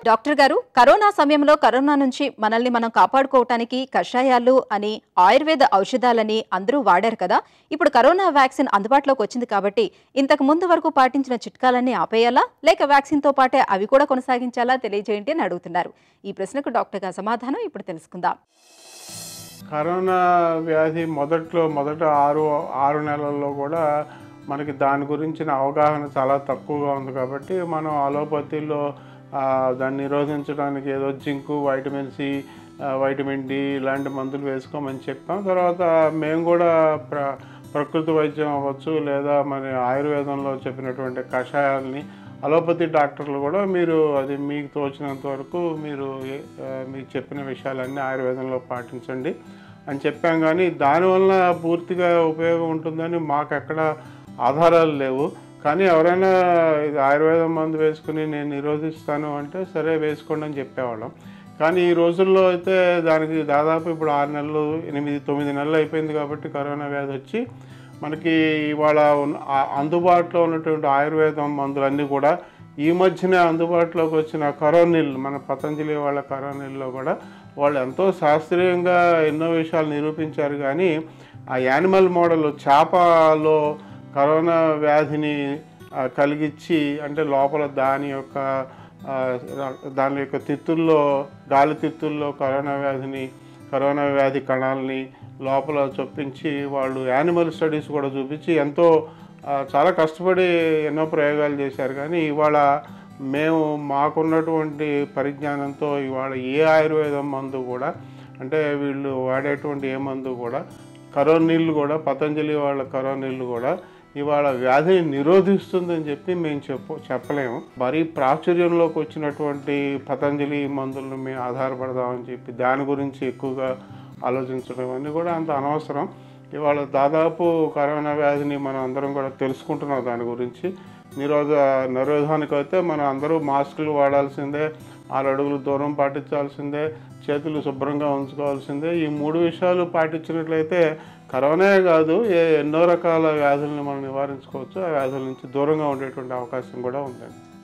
Doctor గారు, corona సమయంలో corona నుంచి మనల్ని మనం కాపాడుకోవటానికి కషాయాలు అని, ఆయుర్వేద ఔషధాలని అందరూ వాడారు కదా. ఇప్పుడు కరోనా వ్యాక్సిన్ అందుబాటులోకి వచ్చింది కాబట్టి ఇంతకు ముందు వరకు పాటించిన చిట్కాలన్నీ ఆపేయాలా, లేక వ్యాక్సిన్తో పాటే అవి కూడా కొనసాగించాలా తెలియజేయండి అని అడుగుతున్నారు. ఈ ప్రశ్నకు డాక్టర్ గారి సమాధానం ఇప్పుడు తెలుసుకుందాం. కరోనా వ్యాధి మొదట ఆరు నెలల్లో కూడా మనకి దాని గురించిన అవగాహన చాలా తక్కువగా ఉంది కాబట్టి మనం అలోపతిలో దాన్ని నిరోధించడానికి ఏదో zinc, vitamin C, vitamin D ఇలాంటి మందులు వేసుకోమని చెప్పాం. తర్వాత మేము కూడా ప్రకృతి వైద్యం అవ్వచ్చు లేదా మన ఆయుర్వేదంలో చెప్పినటువంటి కషాయాలని అలోపతి డాక్టర్లు కూడా మీరు అది మీకు తోచినంత వరకు మీరు మీకు చెప్పిన విషయాలన్నీ ఆయుర్వేదంలో పాటించండి అని చెప్పాం. కానీ దానివల్ల పూర్తిగా ఉపయోగం ఉంటుందని మాకు ఎక్కడ ఆధారాలు లేవు. కానీ ఎవరైనా ఇది ఆయుర్వేదం మందు వేసుకుని నేను నిరోధిస్తాను అంటే సరే వేసుకోండి అని చెప్పేవాళ్ళం. కానీ ఈ రోజుల్లో అయితే దానికి దాదాపు ఇప్పుడు 6 నెలలు 8-9 నెలలు అయిపోయింది కాబట్టి కరోనా వ్యాధి వచ్చి మనకి ఇవాళ అందుబాటులో ఉన్నటువంటి ఆయుర్వేదం మందులన్నీ కూడా ఈ మధ్యనే అందుబాటులోకి వచ్చిన కరోనిల్, మన పతంజలి వాళ్ళ కరోనిల్లో కూడా వాళ్ళు ఎంతో శాస్త్రీయంగా ఎన్నో విషయాలు నిరూపించారు. కానీ ఆ యానిమల్ మోడల్ చేపలో కరోనా వ్యాధిని కలిగించి అంటే లోపల దాని యొక్క తిత్తుల్లో గాలి తిత్తుల్లో కరోనా వ్యాధి కణాలని లోపల చొప్పించి వాళ్ళు యానిమల్ స్టడీస్ కూడా చూపించి ఎంతో చాలా కష్టపడి ఎన్నో ప్రయోగాలు చేశారు. కానీ ఇవాళ మేము మాకున్నటువంటి పరిజ్ఞానంతో ఇవాళ ఏ ఆయుర్వేదం మందు కూడా అంటే వీళ్ళు వాడేటువంటి ఏ మందు కూడా కరోనిల్ కూడా పతంజలి వాళ్ళ కరోనిల్ కూడా ఇవాళ వ్యాధిని నిరోధిస్తుందని చెప్పి మేము చెప్పలేము. మరీ ప్రాచుర్యంలోకి వచ్చినటువంటి పతంజలి మందులను మేము ఆధారపడదామని చెప్పి దాని గురించి ఎక్కువగా ఆలోచించడం అన్నీ కూడా అంత అనవసరం. ఇవాళ దాదాపు కరోనా వ్యాధిని మనం అందరం కూడా తెలుసుకుంటున్నాం. దాని గురించి నిరోధానికి అయితే మనం అందరూ మాస్కులు వాడాల్సిందే, 6 అడుగులు దూరం పాటించాల్సిందే, చేతులు శుభ్రంగా ఉంచుకోవాల్సిందే. ఈ 3 విషయాలు పాటించినట్లయితే కరోనా కాదు ఎన్నో రకాల వ్యాధులను మనం నివారించుకోవచ్చు. ఆ వ్యాధుల నుంచి దూరంగా ఉండేటువంటి అవకాశం కూడా ఉందండి.